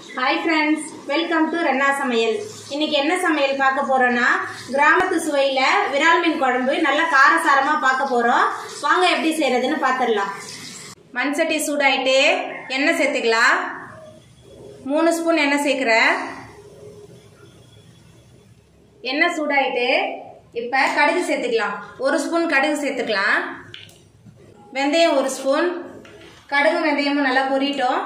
Hi friends, welcome to रन्ना सமையல். இன்னைக்கு என்ன சமையல் பார்க்க போறோம்னா கிராமத்து சுவையில விரால் மீன் குழம்பு நல்ல காரசாரமா பார்க்க போறோம். வாங்க எப்படி செய்யறதுன்னு பாத்துறலாம். மண் சட்டி சூடாயிட்டு எண்ணெய் சேர்த்துக்கலாம். 3 ஸ்பூன் எண்ணெய் சேர்க்கிறேன். எண்ணெய் சூடாயிட்டு இப்ப கடுகு சேர்த்துக்கலாம். 1 ஸ்பூன் கடுகு சேர்த்துக்கலாம். வெந்தயம் 1 ஸ்பூன். கடுகு வெந்தயமும் நல்லா பொரியட்டும்.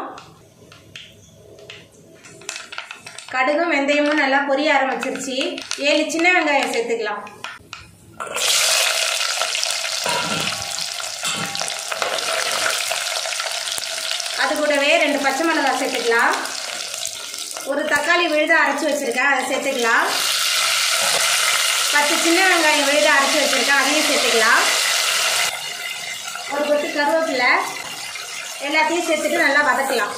கடுகும் வெந்தயமும் நல்லா பொரிய ஆரம்பிச்சிருச்சு. 7 சின்ன வெங்காயம் சேர்த்துக்கலாம். அது கூடவே 2 பச்சை மிளகாய் சேர்த்துக்கலாம். ஒரு தக்காளி விழுத அரைச்சி வச்சிருக்கேன், அதை சேர்த்துக்கலாம். 10 சின்ன வெங்காயம் விழுத அரைச்சி வச்சிருக்கேன், அதையும் சேர்த்துக்கலாம். ஒரு கொத்து கருவேப்பிலை எல்லாத்தையும் சேர்த்துட்டு நல்லா வதக்கலாம்.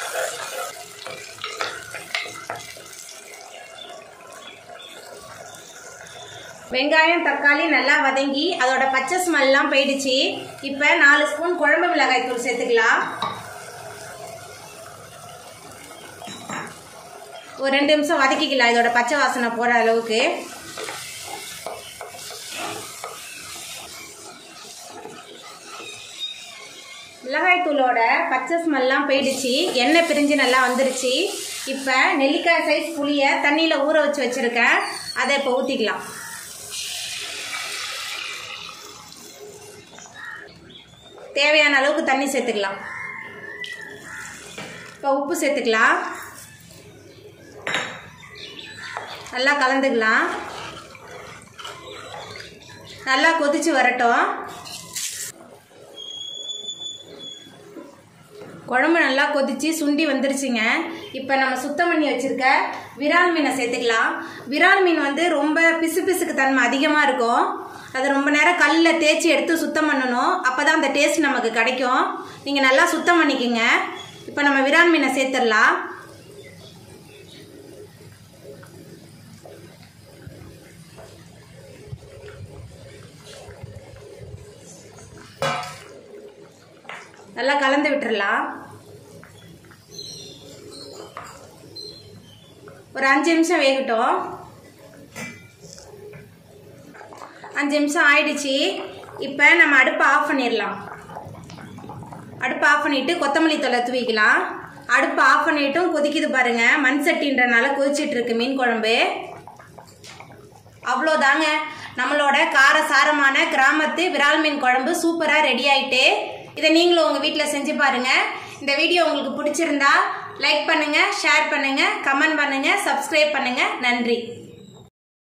வெங்காயம் தக்காளி நல்லா வதங்கி அதோட பச்சை ஸ்மெல்லாம் போயிடுச்சு. இப்போ 4 ஸ்பூன் குழம்பு மிளகாய் தூள் சேர்த்துக்கலாம். ஒரு 2 நிமிஷம் வதக்கிக்கலாம், இதோட பச்சை வாசனை போற அளவுக்கு. மிளகாய் தூளோட பச்சை ஸ்மெல்லாம் போயிடுச்சு, எண்ணெய் பிரிஞ்சு நல்லா வந்துருச்சு. இப்போ நெல்லிக்காய் சைஸ் புளியை தண்ணியில் ஊற வச்சு வச்சிருக்கேன், அதை இப்போ ஊற்றிக்கலாம். தேவையான அளவுக்கு தண்ணி சேர்த்துக்கலாம். இப்போ உப்பு சேர்த்துக்கலாம். நல்லா கலந்துக்கலாம். நல்லா கொதிச்சு வரட்டும். குழம்பு நல்லா கொதிச்சு சுண்டி வந்துருச்சுங்க. இப்போ நம்ம சுத்தம் பண்ணி வச்சிருக்க விரால் மீனை சேர்த்துக்கலாம். விரால் மீன் வந்து ரொம்ப பிசுபிசுக்கு தன்மை அதிகமாக இருக்கும். அது ரொம்ப நேரம் கல்லில் தேய்ச்சி எடுத்து சுத்தம் பண்ணணும், அப்போ தான் அந்த டேஸ்ட் நமக்கு கிடைக்கும். நீங்கள் நல்லா சுத்தம் பண்ணிக்கோங்க. இப்போ நம்ம விரால் மீனை சேர்த்துடலாம். நல்லா கலந்து விட்டுறலாம். ஒரு 5 நிமிஷம் வேகட்டும். 5 நிமிஷம் ஆயிடுச்சு. இப்போ நம்ம அடுப்பை ஆஃப் பண்ணிடலாம். அடுப்பை ஆஃப் பண்ணிட்டு கொத்தமல்லி தழை தூவிக்கலாம். அடுப்பை ஆஃப் பண்ணிட்டும் கொதிக்குது பாருங்க. மண் சட்டின்றனால கொதிச்சிட்டு இருக்கு மீன் குழம்பு. அவ்வளோதாங்க, நம்மளோட காரசாரமான கிராமத்து விரால் மீன் குழம்பு சூப்பராக ரெடி ஆயிட்டு. இதை நீங்களும் உங்கள் வீட்டில் செஞ்சு பாருங்க. இந்த வீடியோ உங்களுக்கு பிடிச்சிருந்தா லைக் பண்ணுங்க, ஷேர் பண்ணுங்க, கமெண்ட் பண்ணுங்க, சப்ஸ்கிரைப் பண்ணுங்க. நன்றி.